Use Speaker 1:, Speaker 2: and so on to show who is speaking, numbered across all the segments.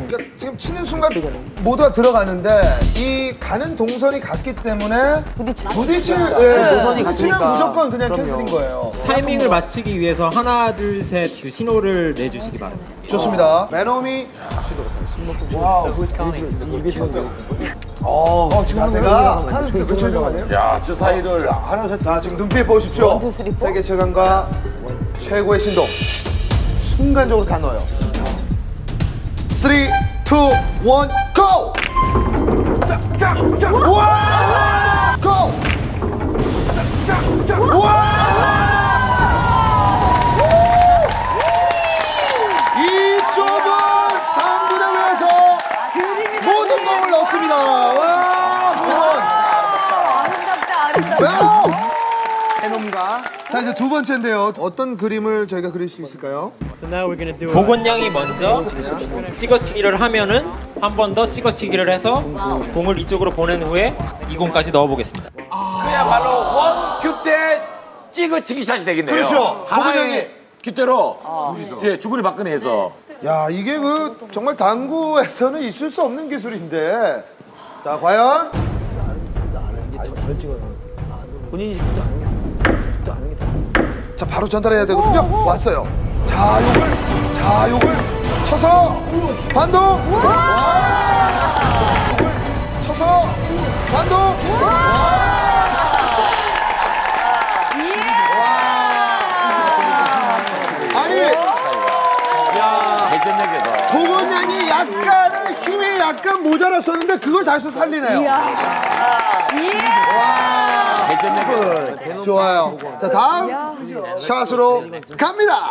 Speaker 1: 그러니까 지금 치는 순간 모두가 들어가는데 이 가는 동선이 같기 때문에 부딪히면 무조건 그냥 캔슬인 거예요.
Speaker 2: 타이밍을 맞추기 위해서 하나, 둘, 셋 그 신호를 내주시기 바랍니다.
Speaker 1: 좋습니다. 매너미 지금 자세가
Speaker 3: 야, 저 사이를
Speaker 1: 자, 지금 눈빛 보십시오. 세계 최강과 최고의 신동. 순간적으로 다 넣어요. 3, 2, 1, GO! 짝짝짝! 우와! GO! 짝짝짝! 우와! 이 좁은 당구대 위에서 모든 공을 넣습니다. 와,
Speaker 4: 아름답다.
Speaker 1: 해놈가. 자, 이제 두 번째인데요. 어떤 그림을 저희가 그릴 수 있을까요?
Speaker 2: 보건 양이 먼저 찍어치기를 하면은 한 번 더 찍어치기를 해서 공을 이쪽으로 보낸 후에 이 공까지 넣어보겠습니다.
Speaker 3: 그야말로 원 큐 때 찍어치기 샷이 되겠네요.
Speaker 1: 그렇죠.
Speaker 3: 하나의 큐대로 예, 주거리 박근혜 해서.
Speaker 1: 야, 이게 정말 당구에서는 있을 수 없는 기술인데. 자, 과연? 자, 바로 전달해야 되거든요. 왔어요. 자, 요걸 쳐서 반동. 쳐서 반동. 아니,
Speaker 3: 대전역에서
Speaker 1: 도건양이 약간은 힘이 약간 모자랐었는데 그걸 다시 살리네요.
Speaker 3: 대전역에서
Speaker 1: 좋아요. 자, 다음 샷으로 갑니다.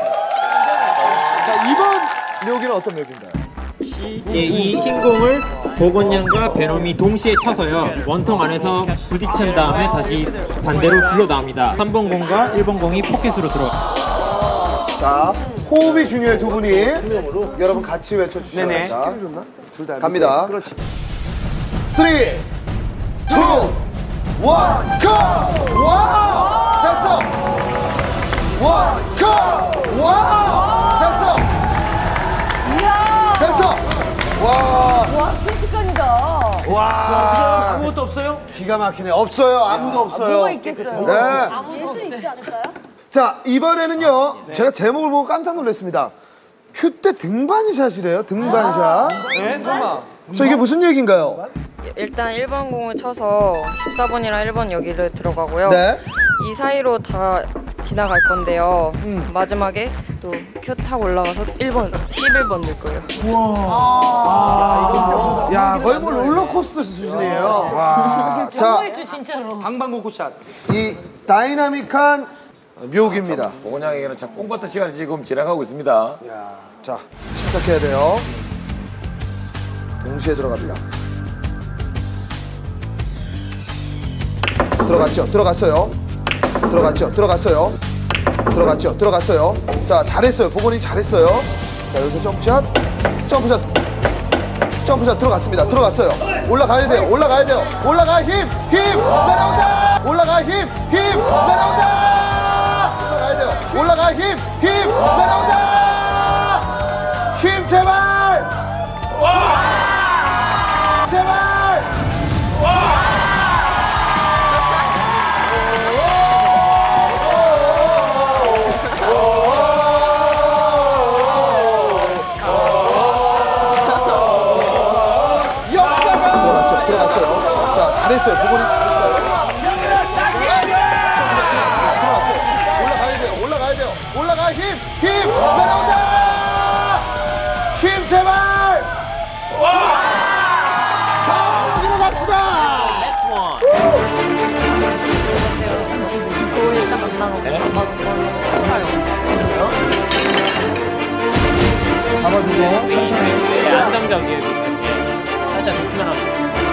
Speaker 1: 자, 이번 묘기는 어떤 묘기인가요?
Speaker 2: 예, 이 흰 공을 보건 양과 베놈이 동시에 쳐서요. 원통 안에서 부딪힌 다음에 다시 반대로 굴러 나옵니다. 3번 공과 1번 공이 포켓으로 들어갑니다.
Speaker 1: 자, 호흡이 중요해 두 분이. 여러분 같이 외쳐주시죠. 갑니다. 3, 2, 1, 고! 됐어! 1, 고! 됐어! 됐어!
Speaker 4: 와, 순식간이다.
Speaker 1: 아무것도 없어요? 기가 막히네. 없어요. 아무도 없어요.
Speaker 4: 뭐가 있겠어요?
Speaker 1: 네.
Speaker 4: 예술 있지 않을까요?
Speaker 1: 자, 이번에는요. 제가 제목을 보고 깜짝 놀랐습니다. 큐 때 등반샷이래요. 등반샷.
Speaker 5: 네? 설마.
Speaker 1: 저 이게 무슨 얘기인가요?
Speaker 6: 일단 1번 공을 쳐서 14번이랑 1번 여기를 들어가고요.
Speaker 1: 네.
Speaker 6: 이 사이로 다 지나갈 건데요. 마지막에 또 큐 타고 올라가서 1번, 11번 넣을 거예요.
Speaker 1: 야, 거의 뭐 롤러코스터 수준이에요. 와. 자,
Speaker 4: 진짜로.
Speaker 5: 방방곡곡샷.
Speaker 1: 이 다이나믹한 묘기입니다.
Speaker 3: 보건양에게는 참 꿈같은 시간이 지금 지나가고 있습니다.
Speaker 1: 자, 침착해야 돼요. 동시에 들어갑니다. 들어갔어요. 자, 잘했어요. 보건이 잘했어요. 자, 여기서 점프샷 들어갔어요. 올라가야 돼요. 올라가, 힘! 내려온다! 올라가, 힘! 내려온다! 올라가, 힘! 내려온다! 힘, 제발! 제발! 들어갔어요. 자, 잘했어요. 보건이 잘했어요. 올라가야 돼요. 올라가, 힘! 내려온다! 힘, 제발! 다음 무기로 갑시다! 잡아주고, 천천히.
Speaker 2: 안정적이에요. 살짝 높이가 나옵니다.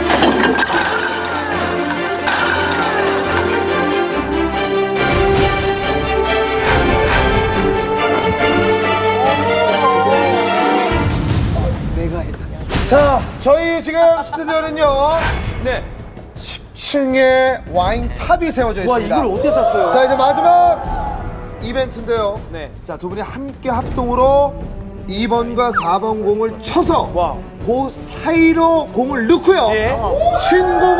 Speaker 1: 자, 저희 지금 스튜디오는요.
Speaker 5: 네.
Speaker 1: 10층에 와인탑이 세워져 있습니다.
Speaker 5: 와, 이걸 어떻게 샀어요?
Speaker 1: 자, 이제 마지막 이벤트인데요.
Speaker 5: 네.
Speaker 1: 자, 두 분이 함께 합동으로 2번과 4번 공을 쳐서
Speaker 5: 와.
Speaker 1: 그 사이로 공을 넣고요.
Speaker 5: 예.
Speaker 1: 친 공을